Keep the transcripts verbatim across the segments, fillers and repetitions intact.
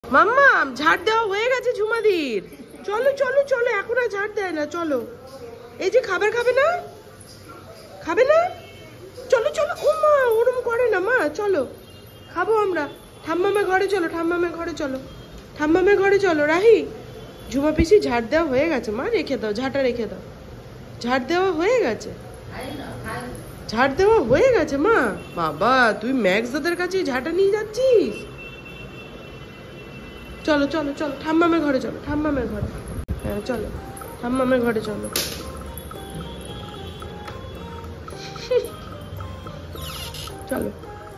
মাম্মা ঝাড় দেওয়া হয়ে গেছে ঝুমাদির। চলো চলো চলো, এখন আর ঝাড় দেয় না, চলো। এই যে খাবার খাবে না, খাবে না, চলো চলো। ও মা ওরম করে না মা, চলো খাবো আমরা। ঠাম্মামা ঘরে চলো, ঠাম্মামা ঘরে চলো, ঠাম্মামা ঘরে চলো। রাহি, ঝুমা পিসি ঝাড় দেওয়া হয়ে গেছে মা, রেখে দাও ঝাঁটা, রেখে দাও। ঝাড় দেওয়া হয়ে গেছে, ঝাড় দেওয়া হয়ে গেছে মা। বাবা তুই ম্যাক্স দাদার কাছে ঝাঁটা নিয়ে যাচ্ছিস? চলো চলো চলো, ঠাম্মামের ঘরে চলো, ঠাম্মামের ঘরে। হ্যাঁ চলো, ঠাম্মামের ঘরে চলো। চলো।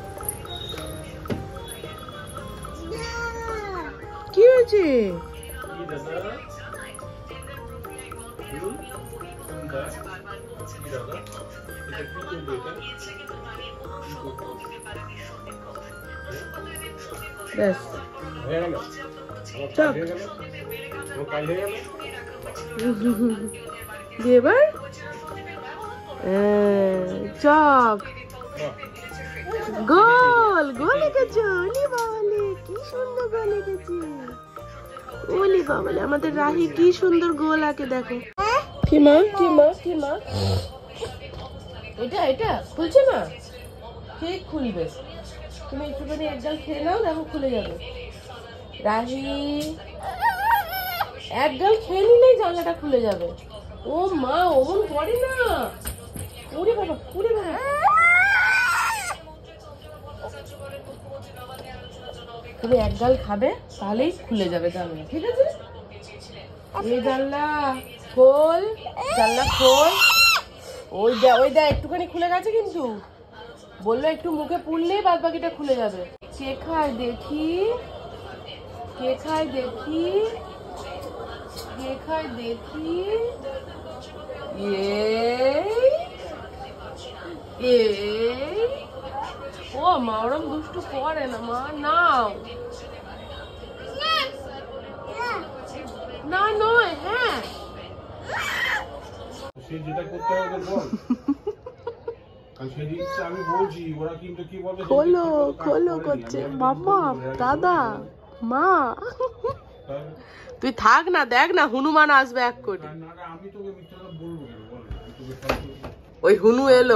কি হয়েছে? ব্যাস চক এবার চক গোল গোল এঁকেছ। ওলি বাবালে কি সুন্দর গোল এঁকেছে। ওলি বাবালে আমাদের রাহি কি সুন্দর গোল আঁকে দেখো। কি মা কি মা কি মা, এটা এটা খুলছে না, ঠিক খুলবে। তুমি একটুখানি এক গাল খেয়ে নাও, দেখো খুলে যাবে। রাহি এক গাল খেয়ে নিলেই জানলাটা খুলে যাবে। ও মা ওমন করে না, ওরে বাবা ওরে বাবা। তুমি এক গাল খাবে তাহলেই খুলে যাবে জানলা, ঠিক আছে? এই জানলা খোল, জানলা খোল। ওই দে ওই দে একটুখানি খুলে গেছে, কিন্তু বললো একটু মুখে পুড়লেই বাদ বাকিটা খুলে যাবে। কে খায় দেখি, কে খায় দেখি, কে খায় দেখি। ও মা ওরম দুষ্টু করে না মা, নাও না নয়। হ্যাঁ খোলো খোলো করছে মাম্মা দাদা মা। তুই থাক না, দেখ না হনুমান আসবে এক করে। ওই হুনু এলো।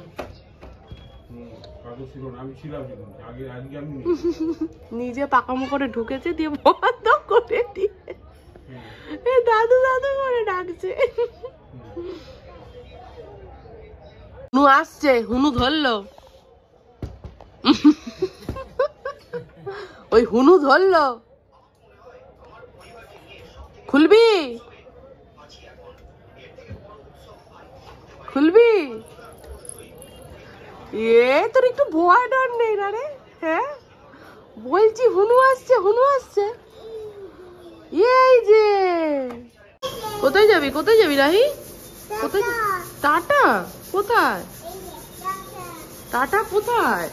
নিজে পাকামো করে ঢুকেছে, দিয়ে বন্ধ করে দিয়ে দাদু দাদু করে ডাকছে। হুনু আসছে, হুনু ধরলো, ওই হুনু ধরলো। খুলবি খুলবি? এ তোর একটু ভয় ডর নেই না রে? হ্যাঁ বলছি হুনু আসছে, হুনু আসছে। এই যে কোথায় যাবি, কোথায় যাবি রাহি? কোথায়? টাটা কোথায়? টাটা কোথায়?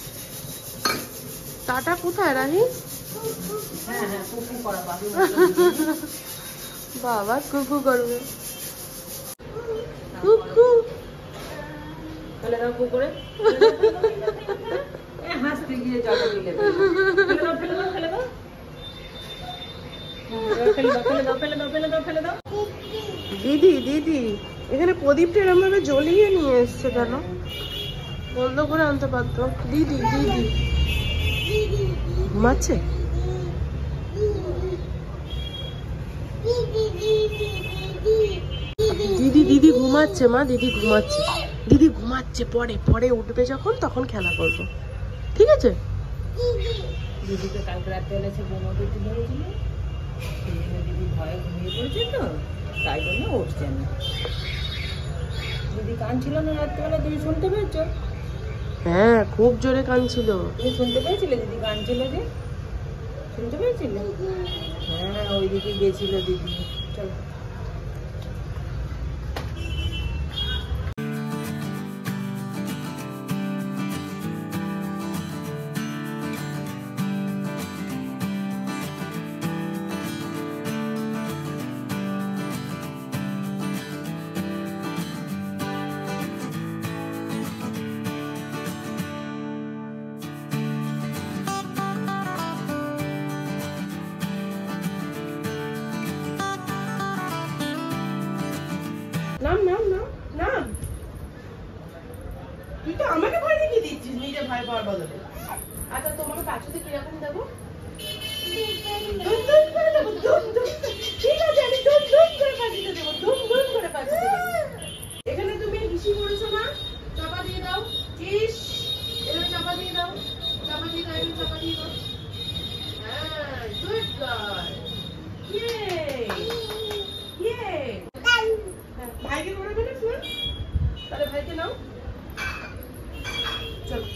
টাটা কোথায় রাহি? বাবা কুকু করবে, কুকু ফেলে দাও কুকুরে। হাসতে গিয়ে জলে দিলে ফেলে দাও ফেলে দাও ফেলে দাও ফেলে দাও ফেলে দাও ফেলে দাও ফেলে দাও ফেলে দাও। দিদি দিদি এখানে প্রদীপটা এরকম ভাবে জ্বলিয়ে নিয়ে এসছে কেন? বন্ধ করে আনতে পারতো। দিদি দিদি ঘুমাচ্ছে? দিদি দিদি ঘুমাচ্ছে মা, দিদি ঘুমাচ্ছে, দিদি ঘুমাচ্ছে। পরে পরে উঠবে যখন তখন খেলা করবো, ঠিক আছে? দিদিকে কালকে রাতে এনেছে বোমা পেটি ধরেছিল, দিদি ভয়ে ঘুমিয়ে পড়েছে তো তাই জন্য উঠছে না। দিদি কাঁদছিল না রাত্রেবেলা, তুমি শুনতে পেয়েছো? হ্যাঁ খুব জোরে কাঁদছিল। তুমি শুনতে পেয়েছিলে দিদি কাঁদছিল যে? শুনতে পেয়েছিলে? হ্যাঁ ওইদিকে গেছিল দিদি। চলো। নাম নাম নাম নাম তুই তো আমাকে ভয় দেখিয়ে দিচ্ছিস নিজে ভয় পাওয়ার বদলে। আচ্ছা তোমাকে পাঁচশোতে কিরকম দেবো? ঠিক আছে আমি দুম দুম করে পাঁচিতে দেবো, দুম দুম করে পাঁচিতে দেবো। এখানে তুমি হিসি করেছো না, চাপা দিয়ে দাও। ইস এখানে চাপা দিয়ে দাও, চাপা দিয়ে দাও, চাপা দিয়ে দাও। হ্যাঁ গুড গার্ল। ইয়ে ইয়ে ভাইকে করবে না ফোন? তাহলে ভাইকে নাও। চলো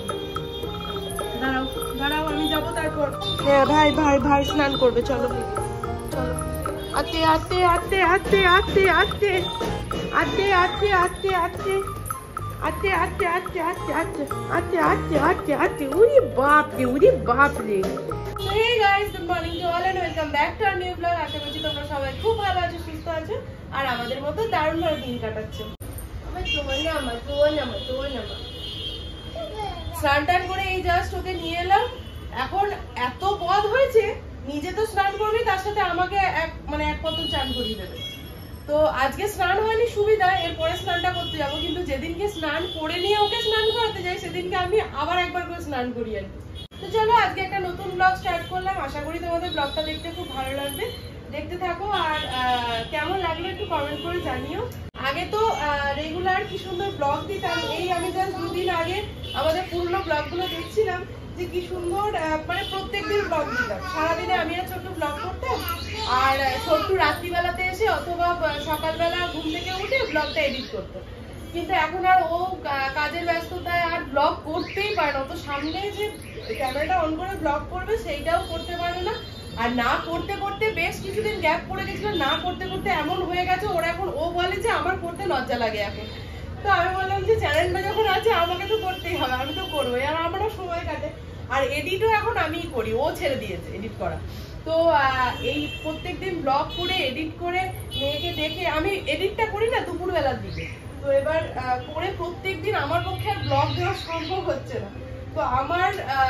দাঁড়াও দাঁড়াও আমি যাবো তারপর। হ্যাঁ ভাই ভাই ভাই স্নান করবে, চলো চলো। আতে আতে আতে আতে আতে আতে আতে আতে আতে আতে আতে আতে আতে আতে আতে আতে আতে আতে আতে উরি বাপ রে উরি বাপ রে। Hey guys, good morning to all and welcome back to our new vlog. আশা করছি তোমরা সবাই খুব ভালো আছো, সুস্থ আছো আর আমাদের মতো দারুণ ভাবে দিন কাটাচ্ছো। আমার তোমার না আমার তোমার না আমার তোমার না আমার স্নান টান করে এই জাস্ট ওকে নিয়ে এলাম। এখন এত পদ হয়েছে, নিজে তো স্নান করবে তার সাথে আমাকে এক মানে এক পতন চান করিয়ে দেবে। তো আজকে স্নান হয়নি সুবিধা, এরপরে স্নানটা করতে যাবো, কিন্তু যেদিনকে স্নান করে নিয়ে ওকে স্নান করাতে যাই সেদিনকে আমি আবার একবার করে স্নান করি আর কি। তো চলো আজকে একটা নতুন ব্লগ স্টার্ট করলাম, আশা করি তোমাদের ব্লগটা দেখতে খুব ভালো লাগবে, দেখতে থাকো। আর কেমন লাগলো একটু কমেন্ট করে জানিও। আগে তো রেগুলার কি সুন্দর ব্লগ দিতাম, এই আমি জাস্ট দুদিন আগে আমাদের পুরনো ব্লগগুলো দেখছিলাম যে কি সুন্দর মানে প্রত্যেকদিন ব্লগ দিতাম। সারাদিনে আমি আর ছোট্ট ব্লগ করতাম আর ছোট্ট রাত্রিবেলাতে এসে অথবা সকালবেলা ঘুম থেকে উঠে ব্লগটা এডিট করতো। কিন্তু এখন আর ও কাজের ব্যস্ততায় আর ব্লগ করতেই পারে না, তো সামনে যে ক্যামেরাটা অন করে ব্লগ করবে সেইটাও করতে পারে না। আর না করতে করতে বেশ কিছুদিন গ্যাপ পড়ে গেছিল, না করতে করতে এমন হয়ে গেছে ওর এখন ও বলে যে আমার করতে লজ্জা লাগে এখন। তো আমি বললাম যে চ্যানেলটা যখন আছে আমাকে তো করতেই হবে, আমি তো করবোই, আর আমারও সময় কাটে। আর এডিটও এখন আমিই করি, ও ছেড়ে দিয়েছে এডিট করা। তো এই প্রত্যেকদিন ব্লগ করে এডিট করে মেয়েকে দেখে আমি এডিটটা করি না দুপুরবেলার দিকে, তো এবার করে প্রত্যেকদিন আমার পক্ষে আর ব্লগ দেওয়া সম্ভব হচ্ছে না। তো আমার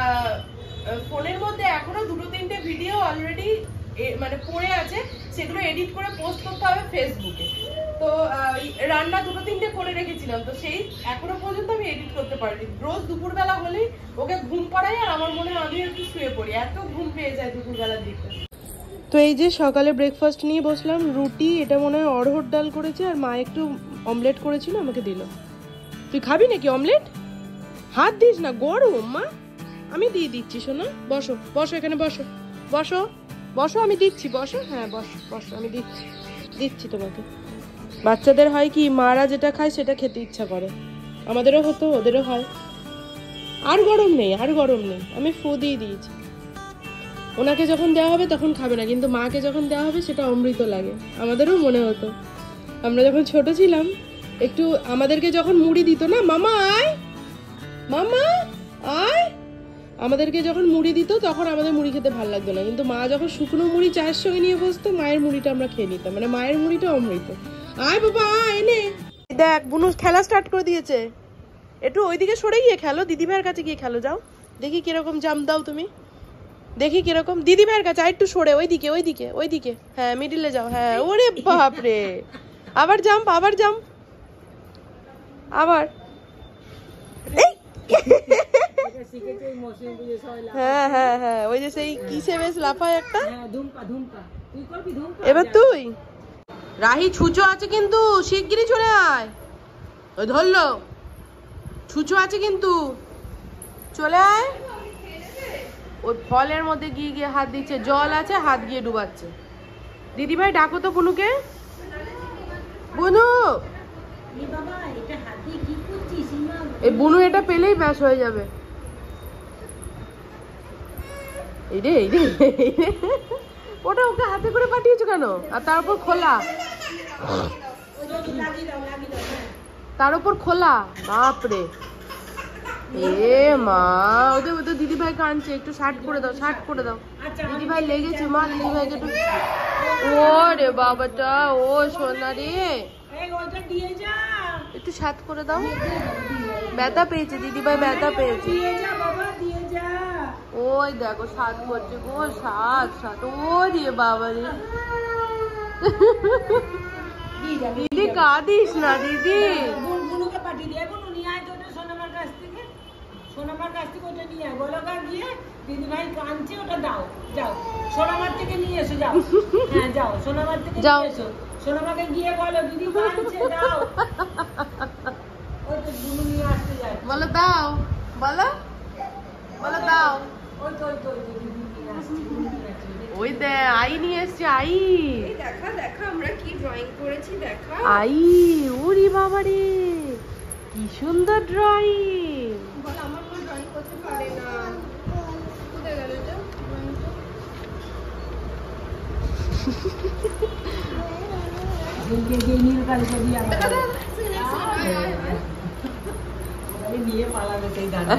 ফোনের মধ্যে এখনো দুটো তিনটে ভিডিও অলরেডি মানে পড়ে আছে, সেগুলো এডিট করে পোস্ট করতে হবে ফেসবুকে। তো রান্না দুটো তিনটে করে রেখেছিলাম, তো সেই এখনো পর্যন্ত আমি এডিট করতে পারিনি। রোজ দুপুরবেলা হলেই ওকে ঘুম পাড়াই আর আমার মনে হয় আমি একটু শুয়ে পড়ি, এত ঘুম পেয়ে যায় দুপুরবেলার দিকে। তো এই যে সকালে ব্রেকফাস্ট নিয়ে বসলাম, রুটি, এটা মনে হয় অড়হর ডাল করেছে আর মা একটু অমলেট করেছিল আমাকে দিল। তুই খাবি নাকি অমলেট? হাত দিস না, গরম মা, আমি দিয়ে দিচ্ছি শোনা। বসো বসো এখানে বসো বসো বসো আমি দিচ্ছি, বসো। হ্যাঁ বসো বসো আমি দিচ্ছি দিচ্ছি তোমাকে। বাচ্চাদের হয় কি মারা যেটা খায় সেটা খেতে ইচ্ছা করে, আমাদেরও হতো ওদেরও হয়। আর গরম নেই আর গরম নেই, আমি ফু দিয়ে দিয়েছি। ওনাকে যখন দেওয়া হবে তখন খাবে না, কিন্তু মাকে যখন দেওয়া হবে সেটা অমৃত লাগে। আমাদেরও মনে হতো আমরা যখন ছোট ছিলাম, একটু আমাদেরকে যখন মুড়ি দিত না, মামা আয় মামা আয়, আমাদেরকে যখন মুড়ি দিত তখন আমাদের মুড়ি খেতে ভালো লাগতো না, কিন্তু মা যখন শুকনো মুড়ি চায়ের সঙ্গে নিয়ে বসতো মায়ের মুড়িটা আমরা খেয়ে নিতাম, মানে মায়ের মুড়িটা অমৃত। আয় বাবা আয়, এনে দেখ বুনু খেলা স্টার্ট করে দিয়েছে। একটু ওইদিকে সরে গিয়ে খেলো, দিদি ভাইয়ের কাছে গিয়ে খেলো, যাও দেখি কিরকম জাম্প দাও তুমি, দেখি কিরকম। দিদি ভাইয়ের কাছে একটু সরে, ওইদিকে ওইদিকে ওইদিকে, হ্যাঁ মিডিলে যাও। হ্যাঁ ওরে বাপরে, আবার জাম্প আবার জাম্প আবার। হ্যাঁ হ্যাঁ হ্যাঁ ওই যে সেই কিসে বেশ লাফায় একটা। এবার তুই রাহি ছুঁচো আছে কিন্তু শিগগিরই চলে আয়, ওই ধরলো ছুঁচো আছে কিন্তু চলে আয়। ওই ফলের মধ্যে গিয়ে গিয়ে হাত দিচ্ছে, জল আছে হাত গিয়ে ডুবাচ্ছে। দিদি ভাই ডাকো তো বুনুকে, বুনু এই বুনু এটা পেলেই ব্যাস হয়ে যাবে। এই রে এই রে ওটা ওকে হাতে করে পাঠিয়েছো কেন? আর তার উপর খোলা, তার উপর খোলা, বাপরে। এ মা ওদের ওদের দিদি ভাই কাঁদছে, একটু শার্ট করে দাও শার্ট করে দাও। দিদি ভাই লেগেছে মা, দিদি ভাইকে একটু। ও রে বাবাটা, ও সোনা রে, একটু শার্ট করে দাও। ব্যথা পেয়েছে দিদি ভাই, ব্যথা পেয়েছে। ওই দেখো সাত করছে গো, সাত সাত। ও রে বাবা রে, দিদি কাঁদিস না দিদি। বুনুকে পাঠিয়ে দিয়ে বুনু নিয়ে আয় তো ওটা সোনামার কাছ থেকে, সোনামার কাছ থেকে ওটা নিয়ে আয়, বলো গা গিয়ে দিদি ভাই কাঁদছে ওটা দাও, যাও সোনামার থেকে নিয়ে এসো, যাও হ্যাঁ যাও সোনামার থেকে নিয়ে এসো, সোনামাকে গিয়ে বলো দিদি কাঁদছে দাও, ওই তো বুনু নিয়ে আসতে যায়। বলো দাও, বলো বলো দাও। ওই তো ওই তো ওই তো দিদি নিয়ে আসছে, বুনু নিয়ে আসছে। ওই দে আই নিয়ে এসছে, আই দেখা দেখা আমরা কি ড্রয়িং করেছি দেখা। আই ওরে বাবা রে কি সুন্দর ড্রয়িং। বল আমার মা ড্রয়িং করতে পারে না। কোথায় গেল এটা ড্রয়িংটা? দিনকে গিয়ে নীল কালিটা দিয়ে আমরা আরে নিয়ে পালাবে সেই দাদা।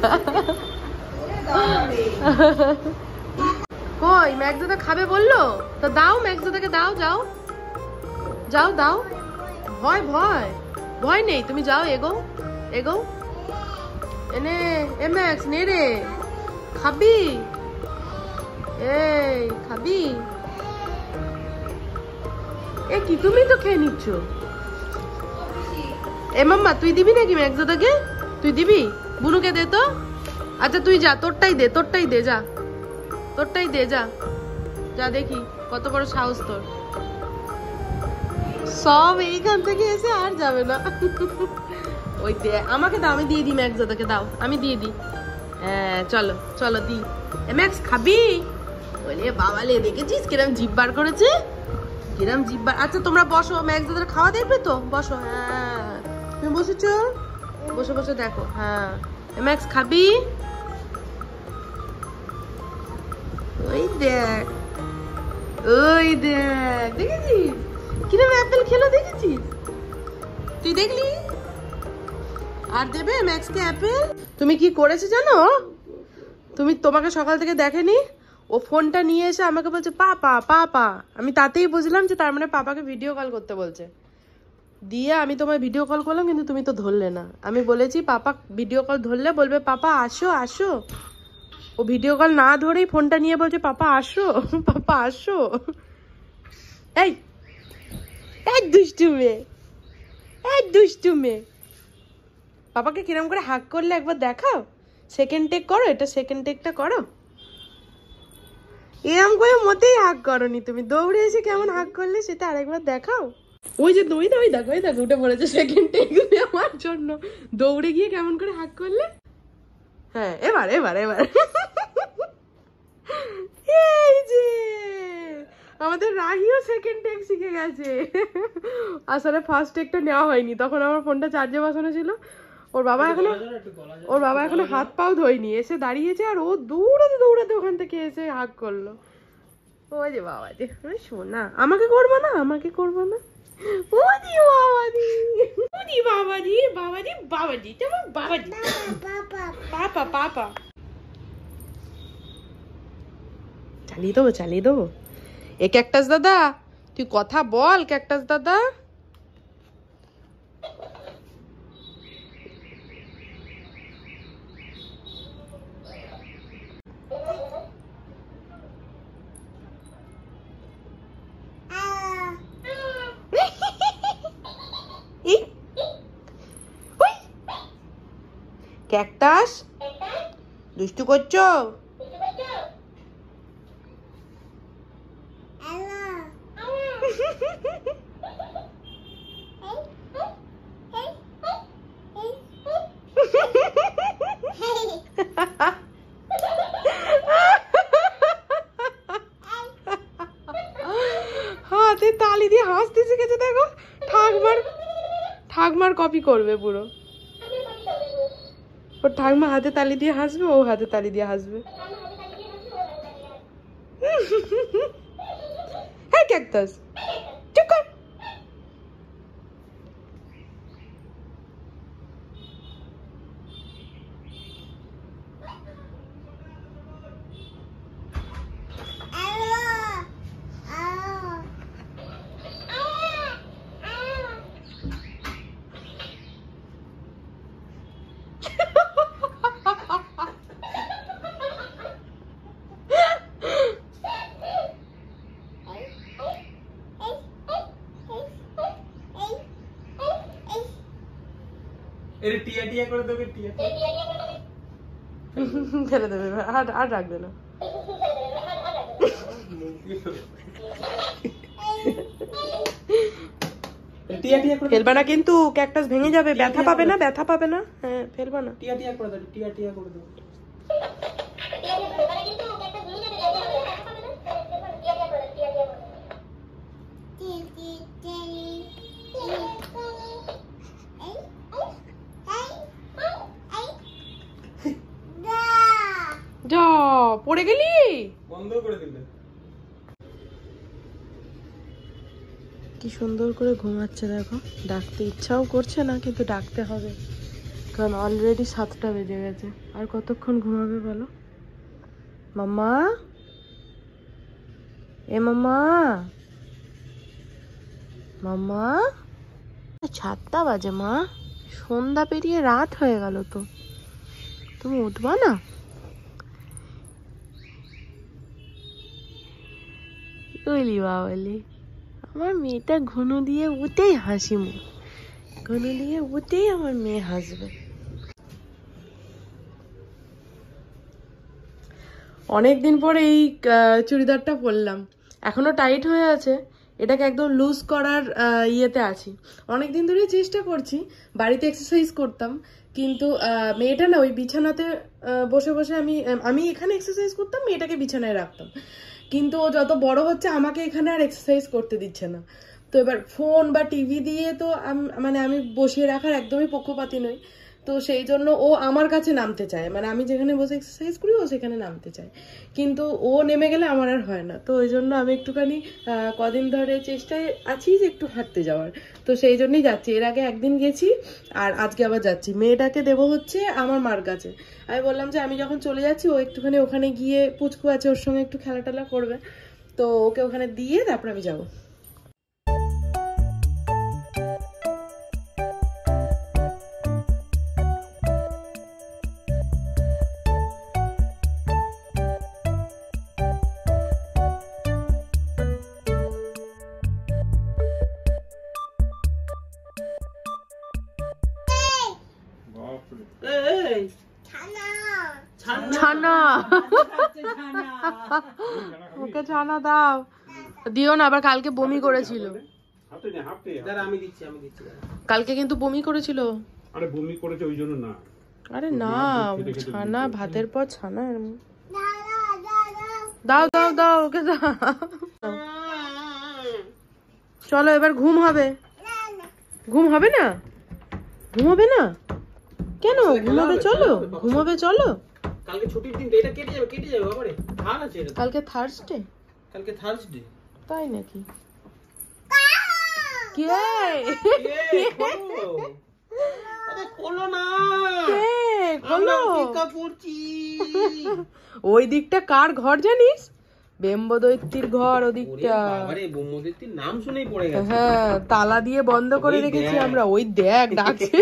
কই ম্যাকদাদা খাবে বললো তো দাও, ম্যাকদাদাকে দাও, যাও যাও দাও। ভয় ভয় ভয় নেই, তুমি যাও, এগো এগো। এনে এ ম্যাক্স নে রে, খাবি? এই খাবি? এ কি তুমি তো খেয়ে নিচ্ছ। এ মাম্মা তুই দিবি নাকি ম্যাকদাদাকে? তুই দিবি? বুনুকে দে তো। আচ্ছা তুই যা, তোরটাই দে, তোরটাই দে, যা তোরটাই দে, যা যা দেখি কত বড় সাহস তোর। সব এইখান থেকে এসে আর যাবে না। ওই দে আমাকে দাও, আমি দিয়ে দিই ম্যাক্সদাদাকে, দাও আমি দিয়ে দিই। হ্যাঁ চলো চলো দি। এ ম্যাক্স খাবি? বলে বাবালে দেখেছিস কিরম জিভ বার করেছে, কিরম জিভ বার। আচ্ছা তোমরা বসো, ম্যাক্সদাদার খাওয়া দেখবে তো, বসো। হ্যাঁ তুমি বসেছো, বসে বসে দেখো। হ্যাঁ এ ম্যাক্স খাবি? ওই দেখ ওই দেখ, দেখেছিস কিরম অ্যাপেল খেলো, দেখেছিস? তুই দেখলি? আর দেবে ম্যাক্সকে অ্যাপেল? তুমি কি করেছে জানো? তুমি তোমাকে সকাল থেকে দেখেনি, ও ফোনটা নিয়ে এসে আমাকে বলছে পাপা পাপা। আমি তাতেই বুঝলাম যে তার মানে পাপাকে ভিডিও কল করতে বলছে। দিয়ে আমি তোমায় ভিডিও কল করলাম কিন্তু তুমি তো ধরলে না। আমি বলেছি পাপা ভিডিও কল ধরলে বলবে পাপা আসো আসো। ও ভিডিও কল না ধরেই ফোনটা নিয়ে বলছে পাপা আসো পাপা আসো। এই এই দুষ্টু মেয়ে, এই দুষ্টু মেয়ে। পাপাকে কিরম করে হাক করলে একবার দেখাও, সেকেন্ড টেক করো, এটা সেকেন্ড টেকটা করো। এরম করে মোটেই হাক করনি তুমি, দৌড়ে এসে কেমন হাক করলে সেটা আরেকবার দেখাও। ওই যে দই দই দেখো, ওই দেখো উঠে পড়েছে সেকেন্ড টেক আমার জন্য, দৌড়ে গিয়ে কেমন করে হাক করলে। হ্যাঁ এবার এবার এবার এই যে আমাদের রাহিও সেকেন্ড টেক শিখে গেছে। আসলে ফার্স্ট টেকটা নেওয়া হয়নি, তখন আমার ফোনটা চার্জে বসানো ছিল। ওর বাবা এখনো ওর বাবা এখনো হাত পাও ধোয়নি, এসে দাঁড়িয়েছে আর ও দৌড়াতে দৌড়াতে ওখান থেকে এসে হাক করলো। ওই যে বাবা যে শোনা, আমাকে করবো না, আমাকে করবো না। ওদি বাবাদি ওদি বাবাদি বাবাদি বাবাদি তোমার বাবাদি পাপা পাপা। চালিয়ে দেবো চালিয়ে দেবো। এ ক্যাকটাস দাদা তুই কথা বল, ক্যাকটাস দাদা। ক্যাকটাস দুষ্টু করছো? হাতে তালি দিয়ে হাসতে শিখেছে, দেখো ঠাকমার ঠাকমার কপি করবে পুরো। ওর ঠাকমা হাতে তালি দিয়ে হাসবে, ও হাতে তালি দিয়ে হাসবে। হ্যাঁ ক্যাকটাস চুপ কর। এর টিয়া টিয়া করে দেবে টিয়া ফেলে দেবে আর আর রাখবে না টিয়া টিয়া করে ফেলবা না কিন্তু ক্যাকটাস ভেঙে যাবে ব্যথা পাবে না ব্যথা পাবে না হ্যাঁ ফেলবা না টিয়া টিয়া করে দাও টিয়া টিয়া করে দাও যা পড়ে গেলি বন্ধ করে দিলে কি সুন্দর করে ঘুমাচ্ছে দেখো ডাকতে ইচ্ছাও করছে না কিন্তু ডাকতে হবে কারণ অলরেডি সাতটা বেজে গেছে আর কতক্ষণ ঘুমাবে বলো মাম্মা এ মাম্মা মাম্মা সাতটা বাজে মা সন্ধ্যা পেরিয়ে রাত হয়ে গেল তো তুমি উঠবা না বলি বাবলি আমার মেয়েটা ঘুনু দিয়ে উঠেই হাসি মুখ ঘুনু দিয়ে উঠেই আমার মেয়ে হাসবে অনেকদিন পরে এই চুড়িদারটা পরলাম এখনো টাইট হয়ে আছে এটাকে একদম লুজ করার ইয়েতে আছি অনেকদিন ধরে চেষ্টা করছি বাড়িতে এক্সারসাইজ করতাম কিন্তু মেয়েটা না ওই বিছানাতে বসে বসে আমি আমি এখানে এক্সারসাইজ করতাম মেয়েটাকে বিছানায় রাখতাম কিন্তু ও যত বড় হচ্ছে আমাকে এখানে আর এক্সারসাইজ করতে দিচ্ছে না তো এবার ফোন বা টিভি দিয়ে তো মানে আমি বসিয়ে রাখার একদমই পক্ষপাতী নই তো সেই জন্য ও আমার কাছে নামতে চায় মানে আমি যেখানে বসে এক্সারসাইজ করি ও সেখানে নামতে চায় কিন্তু ও নেমে গেলে আমার আর হয় না তো ওই জন্য আমি একটুখানি কদিন ধরে চেষ্টায় আছি যে একটু হাঁটতে যাওয়ার তো সেই জন্যই যাচ্ছি এর আগে একদিন গেছি আর আজকে আবার যাচ্ছি মেয়েটাকে দেবো হচ্ছে আমার মার কাছে আমি বললাম যে আমি যখন চলে যাচ্ছি ও একটুখানি ওখানে গিয়ে পুচকু আছে ওর সঙ্গে একটু খেলা টেলা করবে তো ওকে ওখানে দিয়ে তারপর আমি যাবো ছানা ওকে ছানা দাও দিও না আবার কালকে বমি করেছিল কালকে কিন্তু বমি করেছিল আরে বমি করেছে ওই জন্য না আরে না ছানা ভাতের পর ছানা দাও দাও দাও ওকে দাও চলো এবার ঘুম হবে ঘুম হবে না ঘুমাবে না কেন ঘুমাবে চলো ঘুমাবে চলো কালকে ছুটির দিন এটা কেটে যাবে কেটে যাবে বাবারে ভালো আছে এটা কালকে থার্সডে কালকে থার্সডে তাই নাকি কে আরে খোলো না কে খোলো টিকা পড়ছি ওই দিকটা কার ঘর জানিস বেম্বদৈত্যের ঘর ওদিকটা বাবারে বেম্বদৈত্যের নাম শুনেই পড়ে গেছে হ্যাঁ তালা দিয়ে বন্ধ করে রেখেছি আমরা ওই দেখ ডাকছে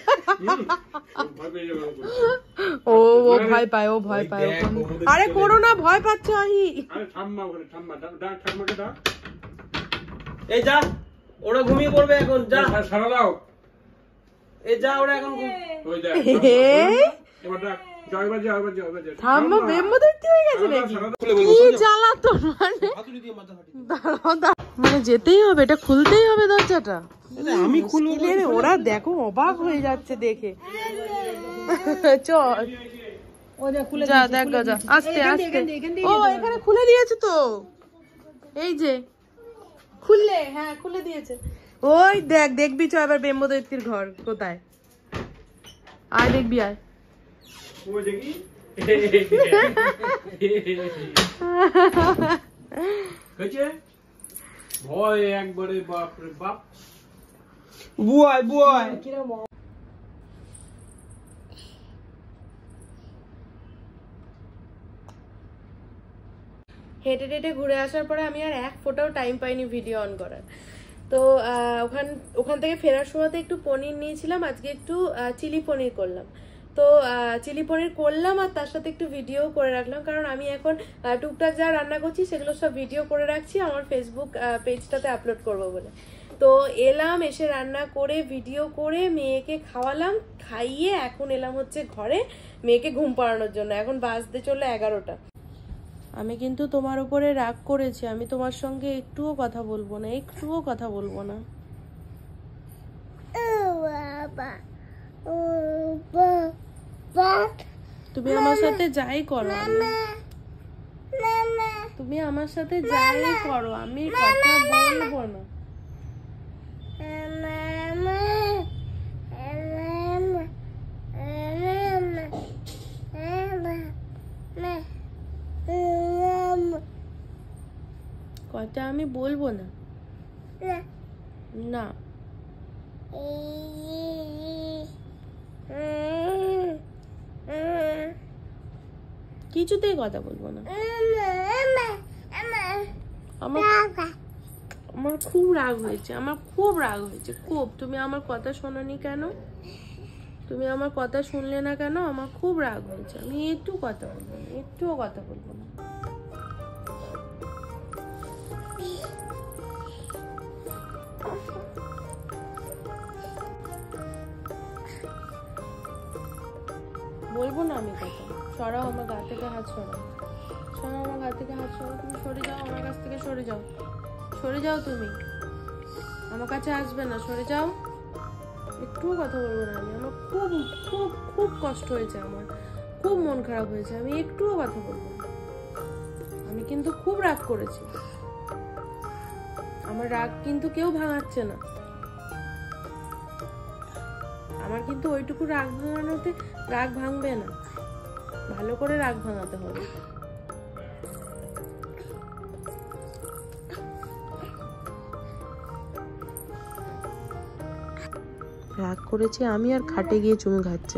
ও ও ভয় পায় ও ভয় পায় আরে করো না ভয় পাচ্ছ আহি আরে থাম্মা ওখানে থাম্মা ডাক থাম্মাকে ডাক এই যা ওরা ঘুমিয়ে পড়বে এখন যা সারা দাও এই যা ওরা এখন ওই দেখ এবার ডাক জয় বাজে আবার জয় বাজে থাম্মা বেম্বদৈত্য হয়ে গেছে নাকি কি জ্বালাতন মানে হাতুড়ি দিয়ে মাথা ফাটি মানে যেতেই হবে এটা খুলতেই হবে দরজাটা আমি খুলবো ওরা দেখো অবাক হয়ে যাচ্ছে দেখে চল যা দেখ যা আস্তে আস্তে ও এখানে খুলে দিয়েছে তো এই যে খুললে হ্যাঁ খুলে দিয়েছে ওই দেখ দেখবি চ এবার বেম্বদৈত্যের ঘর কোথায় আয় দেখবি আয় ওই দেখি হয়েছে ভয় একবারে বাপ রে বাপ বুয়াই বুয়াই হেঁটে হেঁটে ঘুরে আসার পরে আমি আর এক ফোটাও টাইম পাইনি ভিডিও অন করার তো ওখান ওখান থেকে ফেরার সময়তে একটু পনির নিয়েছিলাম আজকে একটু চিলি পনির করলাম তো চিলি পনির করলাম আর তার সাথে একটু ভিডিও করে রাখলাম কারণ আমি এখন টুকটাক যা রান্না করছি সেগুলো সব ভিডিও করে রাখছি আমার ফেসবুক পেজটাতে আপলোড করবো বলে তো এলাম, এসে রান্না করে ভিডিও করে মেয়েকে খাওয়ালাম, খাইয়ে এখন এলাম হচ্ছে ঘরে মেয়েকে ঘুম পাড়ানোর জন্য। এখন বাজতে চলে এগারোটা। আমি কিন্তু তোমার উপরে রাগ করেছি, আমি তোমার সঙ্গে একটুও কথা বলবো না, একটুও কথা বলবো না। তুমি আমার সাথে যাই করো, তুমি আমার সাথে যাই করো, আমি কথা বলবো না। কথা আমি বলবো না, না কিছুতেই কথা বলবো না। আমার আমার খুব রাগ হয়েছে, আমার খুব রাগ হয়েছে, খুব। তুমি আমার কথা শোনোনি কেন? তুমি আমার কথা শুনলে না কেন? আমার খুব রাগ হয়েছে, আমি একটু কথা বলবো না, একটুও কথা বলবো না। বলবো না আমি কথা। সরাও আমার গা থেকে হাত, সরাও, সরাও আমার গা থেকে হাত, সরাও। তুমি সরে যাও, আমার কাছ থেকে সরে যাও, সরে যাও, তুমি আমার কাছে আসবে না, সরে যাও। একটুও কথা বলবো না আমি। আমার খুব খুব খুব কষ্ট হয়েছে, আমার খুব মন খারাপ হয়েছে, আমি একটুও কথা বলবো না। আমি কিন্তু খুব রাগ করেছি, আমার রাগ কিন্তু কেউ ভাঙাচ্ছে না। আমার কিন্তু ওইটুকু রাগ ভাঙানোতে রাগ ভাঙবে না, ভালো করে রাগ ভাঙাতে হবে। রাগ করেছি আমি, আর খাটে গিয়ে চুমু খাচ্ছে।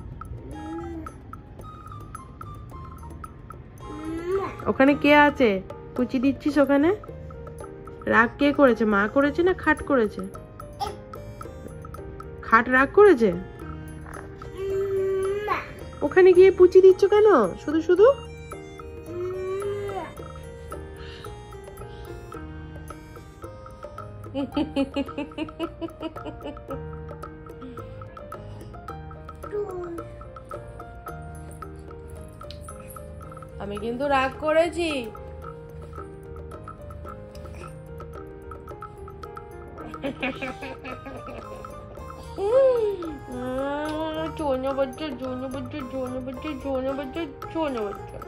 ওখানে কে আছে? কুচি দিচ্ছিস ওখানে? রাগ কে করেছে? মা করেছে না খাট করেছে? খাট রাগ করেছে? ওখানে গিয়ে পুচি দিচ্ছ কেন শুধু শুধু? আমি কিন্তু রাগ করেছি। চোনো বাচ্চা, চোনো বাচ্চা, চোনো বাচ্চা, চোনো বাচ্চা, চোনো বাচ্চা।